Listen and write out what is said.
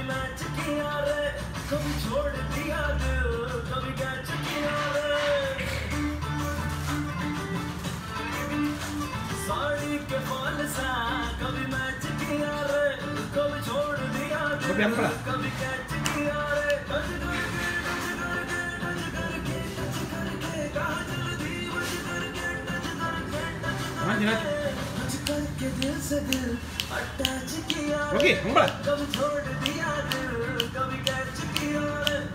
Match किया रे, कभी छोड़ दिया दिल, कभी कैच किया रे। साड़ी के फॉल सा कभी मैच किया रे, कभी छोड़ दिया दिल, कभी कैच किया रे। टच करके काजल दी, टच करके दिल से दिल अटैच किया रे, कभी छोड़ दिया दिल, कभी कैच किया रे।